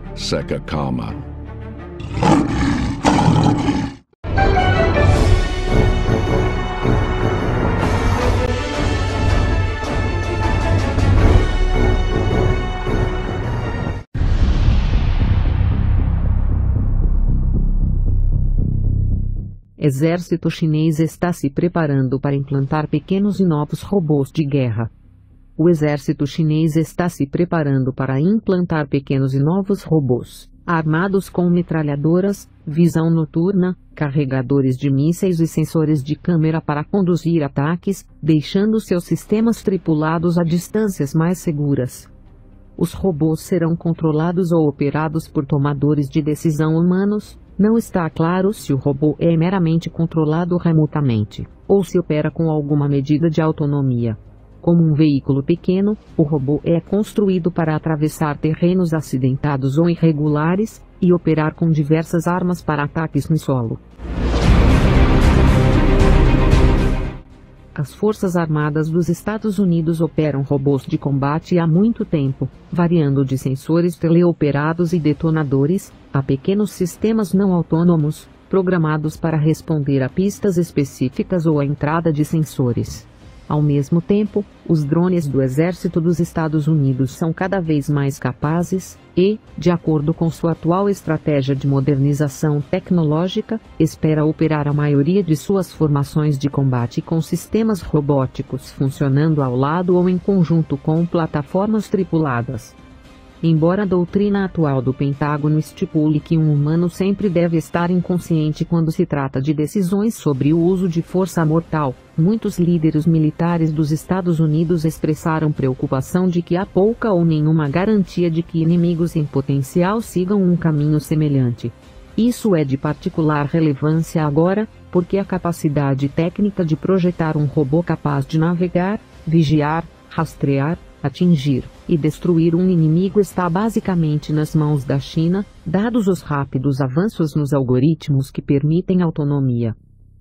Secca Calma. Exército chinês está se preparando para implantar pequenos e novos robôs de guerra. O exército chinês está se preparando para implantar pequenos e novos robôs, armados com metralhadoras, visão noturna, carregadores de mísseis e sensores de câmera para conduzir ataques, deixando seus sistemas tripulados a distâncias mais seguras. Os robôs serão controlados ou operados por tomadores de decisão humanos. Não está claro se o robô é meramente controlado remotamente, ou se opera com alguma medida de autonomia. Como um veículo pequeno, o robô é construído para atravessar terrenos acidentados ou irregulares, e operar com diversas armas para ataques no solo. As Forças Armadas dos Estados Unidos operam robôs de combate há muito tempo, variando de sensores teleoperados e detonadores, a pequenos sistemas não autônomos, programados para responder a pistas específicas ou a entrada de sensores. Ao mesmo tempo, os drones do Exército dos Estados Unidos são cada vez mais capazes e, de acordo com sua atual estratégia de modernização tecnológica, espera operar a maioria de suas formações de combate com sistemas robóticos funcionando ao lado ou em conjunto com plataformas tripuladas. Embora a doutrina atual do Pentágono estipule que um humano sempre deve estar inconsciente quando se trata de decisões sobre o uso de força mortal, muitos líderes militares dos Estados Unidos expressaram preocupação de que há pouca ou nenhuma garantia de que inimigos em potencial sigam um caminho semelhante. Isso é de particular relevância agora, porque a capacidade técnica de projetar um robô capaz de navegar, vigiar, rastrear, atingir e destruir um inimigo está basicamente nas mãos da China, dados os rápidos avanços nos algoritmos que permitem autonomia.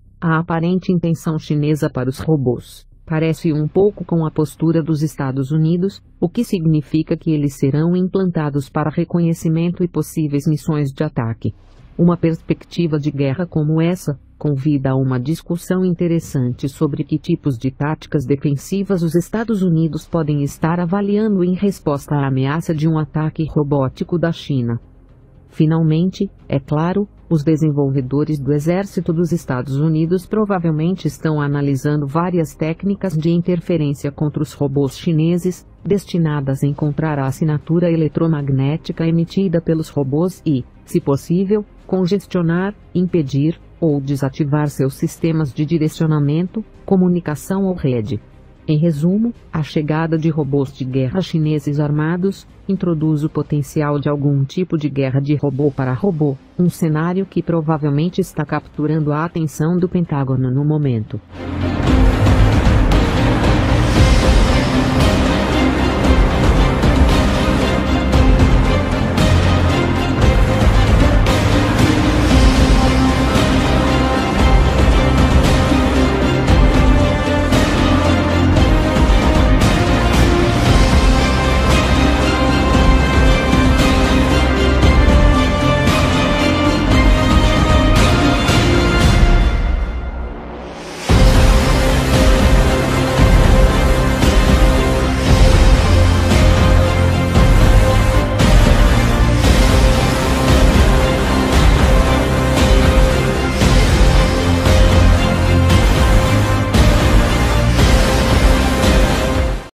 A aparente intenção chinesa para os robôs parece um pouco com a postura dos Estados Unidos, o que significa que eles serão implantados para reconhecimento e possíveis missões de ataque. Uma perspectiva de guerra como essa convida a uma discussão interessante sobre que tipos de táticas defensivas os Estados Unidos podem estar avaliando em resposta à ameaça de um ataque robótico da China. Finalmente, é claro, os desenvolvedores do Exército dos Estados Unidos provavelmente estão analisando várias técnicas de interferência contra os robôs chineses, destinadas a encontrar a assinatura eletromagnética emitida pelos robôs e, se possível, congestionar, impedir ou desativar seus sistemas de direcionamento, comunicação ou rede. Em resumo, a chegada de robôs de guerra chineses armados introduz o potencial de algum tipo de guerra de robô para robô, um cenário que provavelmente está capturando a atenção do Pentágono no momento.